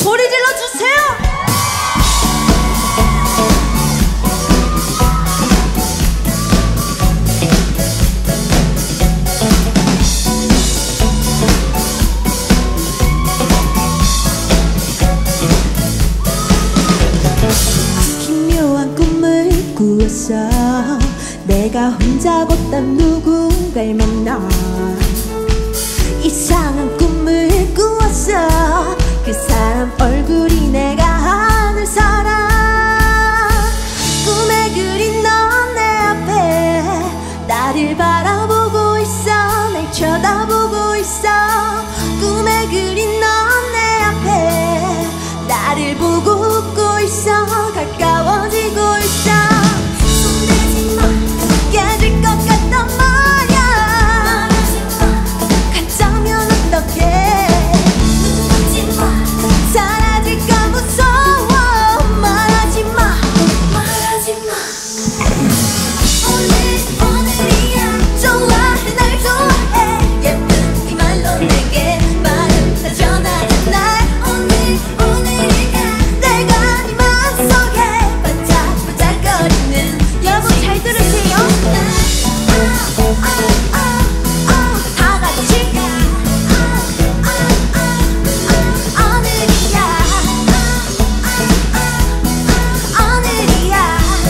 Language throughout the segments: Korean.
소리 질러주세요. 기묘한 꿈을 꾸었어. 내가 혼자 걷던 누군가를 만나 이상한 꿈을 꾸었어. 그 사람 얼굴이 내가 아는 사람. 꿈에 그린 넌 내 앞에 나를 바라보고 있어. 날 쳐다보고 있어. 꿈에 그린 넌 내 앞에 나를 보고 웃고 있어. 가까워지고 있어. 손대지 마. 깨질 것 같단 말야. 가짜면 어떡해. 눈치 마. 사라질까 무서워. 말하지 마. 말하지 마. 오늘이야. 좋아해 날 좋아해. 예쁜 이 말로 내게 말은 다 전하는 날. 오늘이가 내가 네 맘속에 반짝반짝거리는. 여러분 잘 들으세요. 다 같이. 오늘이야. 오늘이야.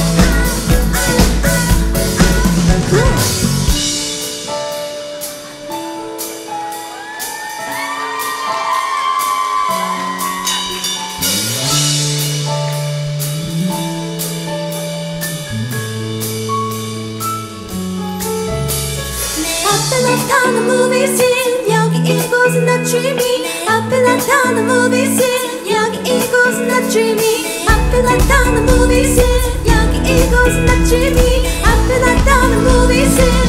앞에 나타난 movie scene. 여기 이곳은 not dreamy. 앞에 나타난 movie scene. 여기 이곳은 not dreamy. 앞에 나타난 movie scene. 여기 이곳은 not dreamy. 앞에 나타난 movie scene.